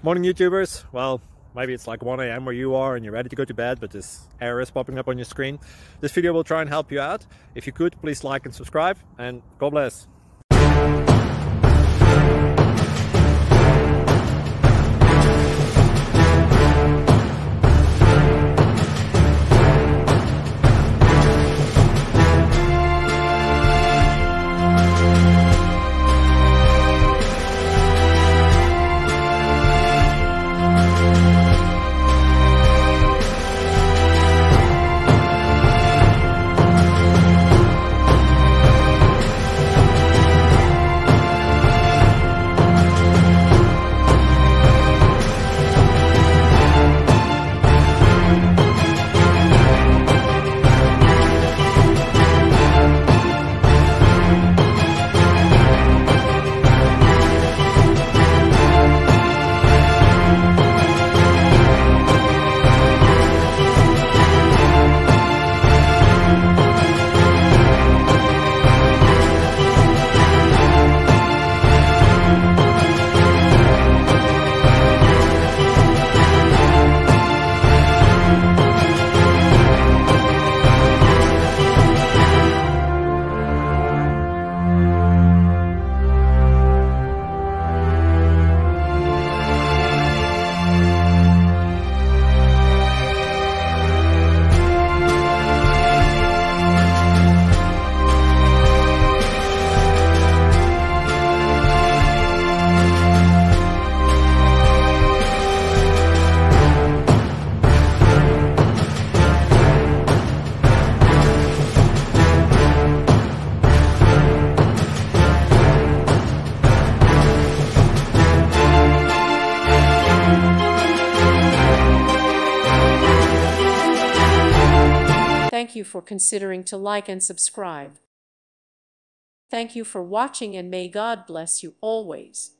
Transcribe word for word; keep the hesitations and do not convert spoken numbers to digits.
Morning YouTubers. Well, maybe it's like one A M where you are and you're ready to go to bed, but this error is popping up on your screen. This video will try and help you out. If you could, please like and subscribe, and God bless. Thank you for considering to like and subscribe. Thank you for watching, and may God bless you always.